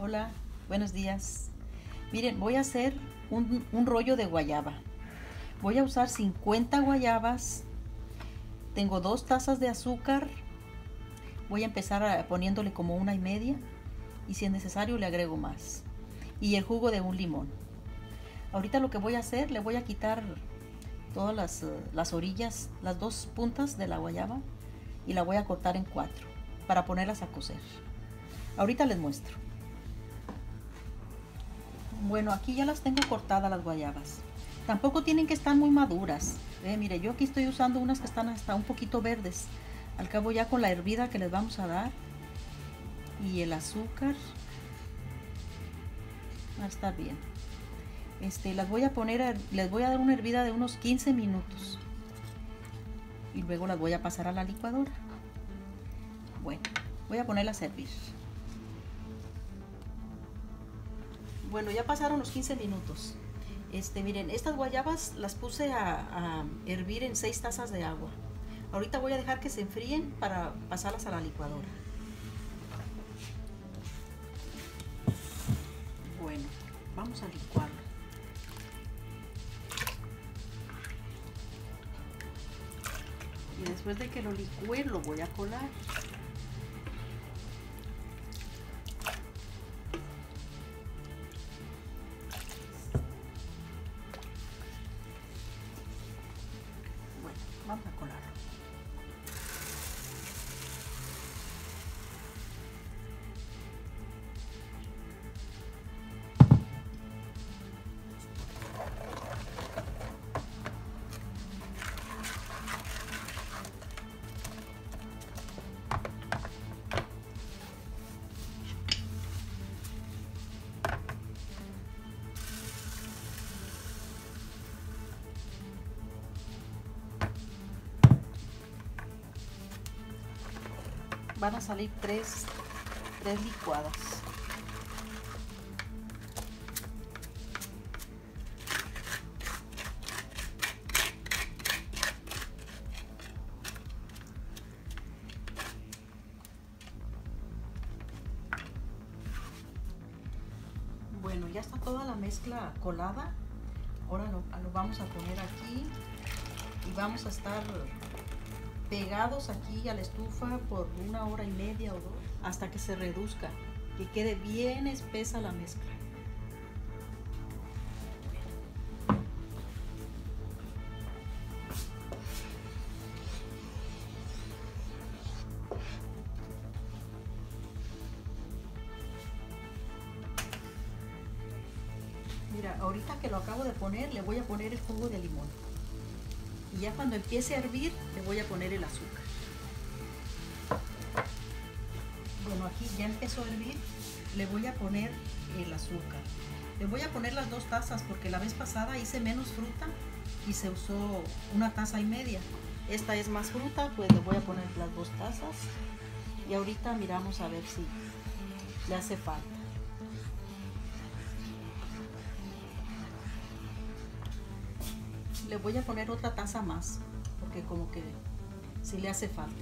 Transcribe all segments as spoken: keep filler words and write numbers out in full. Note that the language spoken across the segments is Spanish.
Hola, buenos días. Miren, voy a hacer un, un rollo de guayaba. Voy a usar cincuenta guayabas. Tengo dos tazas de azúcar. Voy a empezar a, poniéndole como una y media. Y si es necesario le agrego más. Y el jugo de un limón. Ahorita lo que voy a hacer, le voy a quitar todas las, las orillas, las dos puntas de la guayaba. Y la voy a cortar en cuatro para ponerlas a cocer. Ahorita les muestro. Bueno, aquí ya las tengo cortadas las guayabas. Tampoco tienen que estar muy maduras. Eh, mire, yo aquí estoy usando unas que están hasta un poquito verdes. Al cabo ya con la hervida que les vamos a dar y el azúcar va a estar bien. Este, las voy a poner, a, les voy a dar una hervida de unos quince minutos. Y luego las voy a pasar a la licuadora. Bueno, voy a ponerlas a hervir. Bueno, ya pasaron los quince minutos. Este, miren, estas guayabas las puse a, a hervir en seis tazas de agua. Ahorita voy a dejar que se enfríen para pasarlas a la licuadora. Bueno, vamos a licuarlo. Y después de que lo licúe, lo voy a colar. Vamos a colarlo. Van a salir tres, tres licuadas. Bueno, ya está toda la mezcla colada. Ahora lo, lo vamos a poner aquí y vamos a estar pegados aquí a la estufa por una hora y media o dos hasta que se reduzca, que quede bien espesa la mezcla. Mira, ahorita que lo acabo de poner, le voy a poner el jugo de limón. Y ya cuando empiece a hervir, le voy a poner el azúcar. Bueno, aquí ya empezó a hervir, le voy a poner el azúcar. Le voy a poner las dos tazas porque la vez pasada hice menos fruta y se usó una taza y media. Esta es más fruta, pues le voy a poner las dos tazas. Y ahorita miramos a ver si le hace falta. Le voy a poner otra taza más, porque como que sí le hace falta.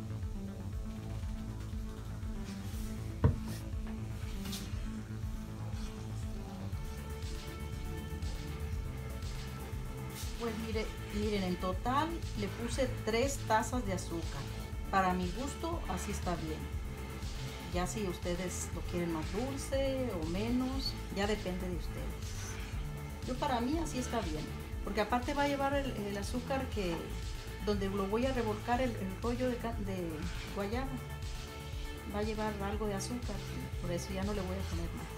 Pues mire, miren, en total le puse tres tazas de azúcar. Para mi gusto, así está bien. Ya si ustedes lo quieren más dulce o menos, ya depende de ustedes. Yo para mí así está bien. Porque aparte va a llevar el, el azúcar que donde lo voy a revolcar el, el rollo de, de guayaba. Va a llevar algo de azúcar, por eso ya no le voy a poner más.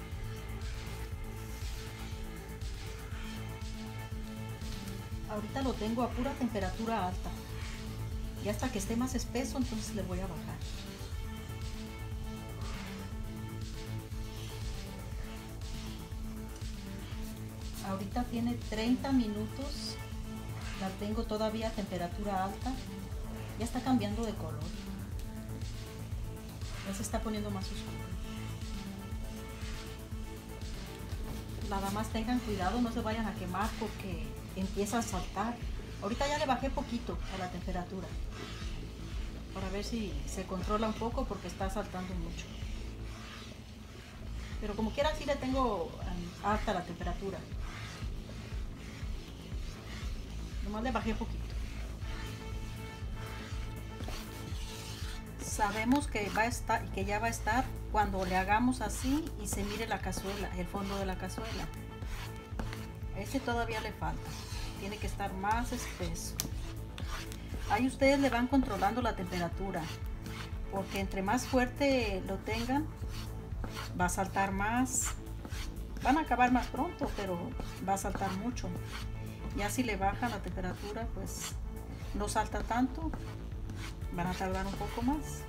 Ahorita lo tengo a pura temperatura alta. Y hasta que esté más espeso, entonces le voy a bajar. Ahorita tiene treinta minutos, la tengo todavía a temperatura alta, ya está cambiando de color, ya se está poniendo más oscuro. Nada más tengan cuidado, no se vayan a quemar porque empieza a saltar. Ahorita ya le bajé poquito a la temperatura para ver si se controla un poco porque está saltando mucho. Pero como quiera, sí le tengo um, alta la temperatura. Nomás le bajé un poquito. Sabemos que va a estar, que ya va a estar cuando le hagamos así y se mire la cazuela, el fondo de la cazuela. Ese todavía le falta. Tiene que estar más espeso. Ahí ustedes le van controlando la temperatura, porque entre más fuerte lo tengan, va a saltar más. Van a acabar más pronto, pero va a saltar mucho. Ya si le bajan la temperatura, pues no salta tanto. Van a tardar un poco más.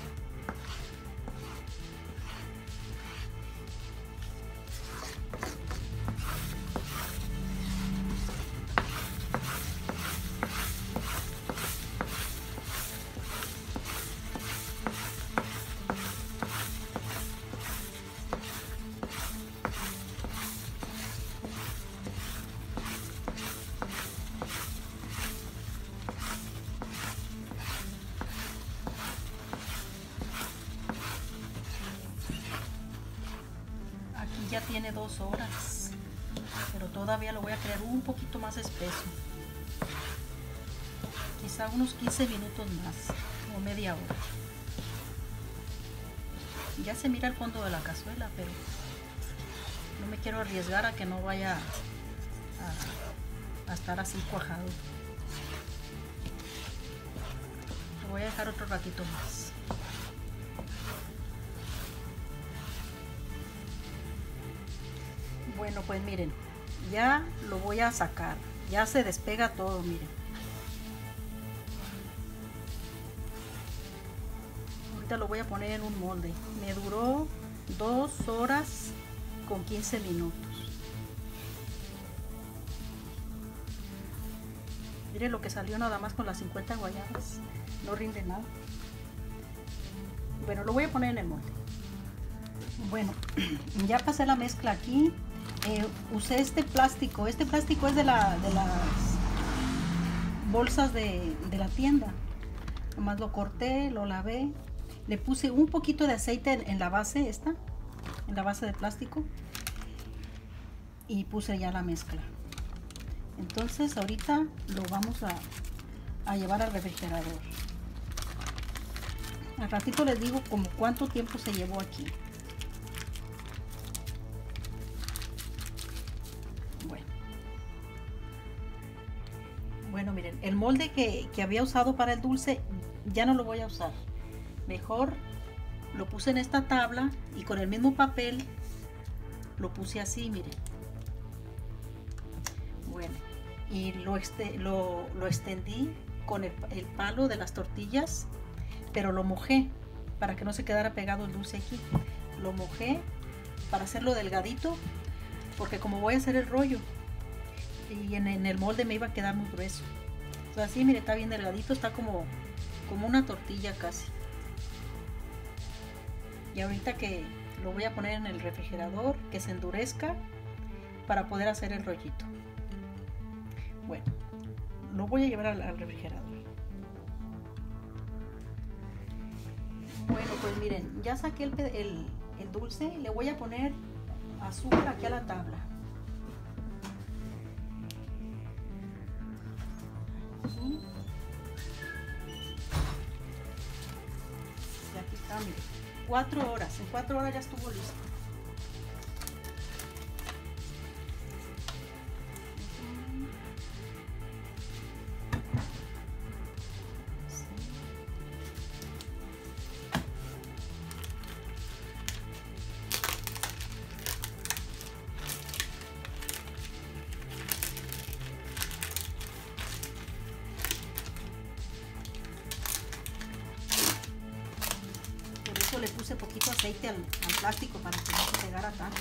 Ya tiene dos horas, pero todavía lo voy a crear un poquito más espeso, quizá unos quince minutos más o media hora. Ya se mira el fondo de la cazuela, pero no me quiero arriesgar a que no vaya a, a estar así cuajado. Lo voy a dejar otro ratito más. Bueno, pues miren, ya lo voy a sacar. Ya se despega todo, miren. Ahorita lo voy a poner en un molde. Me duró dos horas con quince minutos. Miren lo que salió nada más con las cincuenta guayabas. No rinde nada. Bueno, lo voy a poner en el molde. Bueno, ya pasé la mezcla aquí. Eh, usé este plástico. Este plástico es de, la, de las bolsas de, de la tienda. Nomás lo corté, lo lavé. Le puse un poquito de aceite en, en la base esta. En la base de plástico. Y puse ya la mezcla. Entonces ahorita lo vamos a, a llevar al refrigerador. Al ratito les digo como cuánto tiempo se llevó aquí. Bueno. Bueno, miren, el molde que, que había usado para el dulce ya no lo voy a usar. Mejor lo puse en esta tabla y con el mismo papel lo puse así, miren. Bueno, y lo, este, lo, lo extendí con el, el palo de las tortillas, pero lo mojé para que no se quedara pegado el dulce aquí. Lo mojé para hacerlo delgadito, porque como voy a hacer el rollo y en, en el molde me iba a quedar muy grueso. O sea, así, mire, está bien delgadito, está como, como una tortilla casi. Y ahorita que lo voy a poner en el refrigerador, que se endurezca para poder hacer el rollito. Bueno, lo voy a llevar al, al refrigerador. Bueno, pues miren, ya saqué el, el, el dulce. Le voy a poner azúcar aquí a la tabla. Aquí. Y aquí está, miren. Cuatro horas. En cuatro horas ya estuvo listo. Le puse poquito aceite al, al plástico para que no se pegara tanto.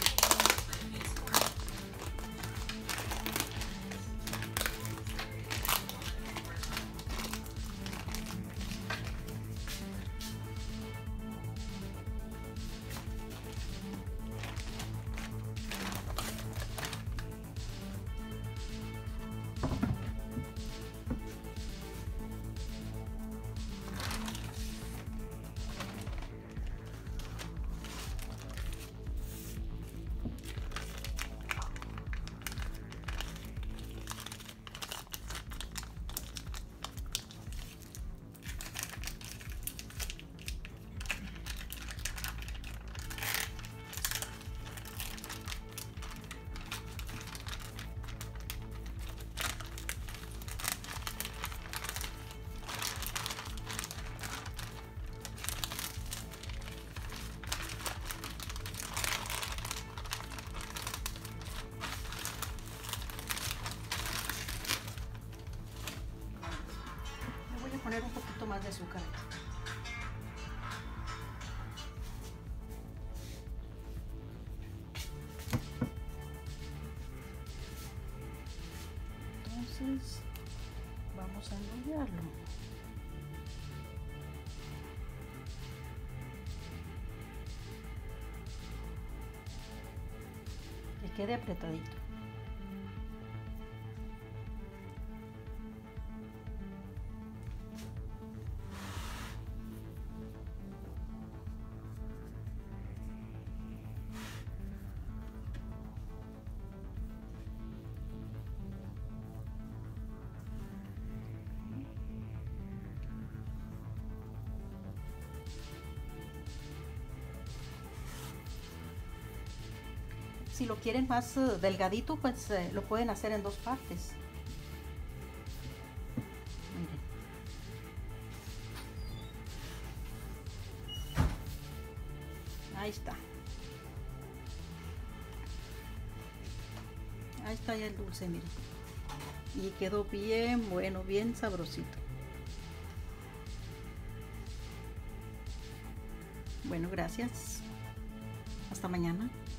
poquito más de azúcar aquí. Entonces vamos a enrollarlo. Que quede apretadito. Si lo quieren más uh, delgadito, pues eh, lo pueden hacer en dos partes. Miren. Ahí está. Ahí está ya el dulce, miren. Y quedó bien bueno, bien sabrosito. Bueno, gracias. Hasta mañana.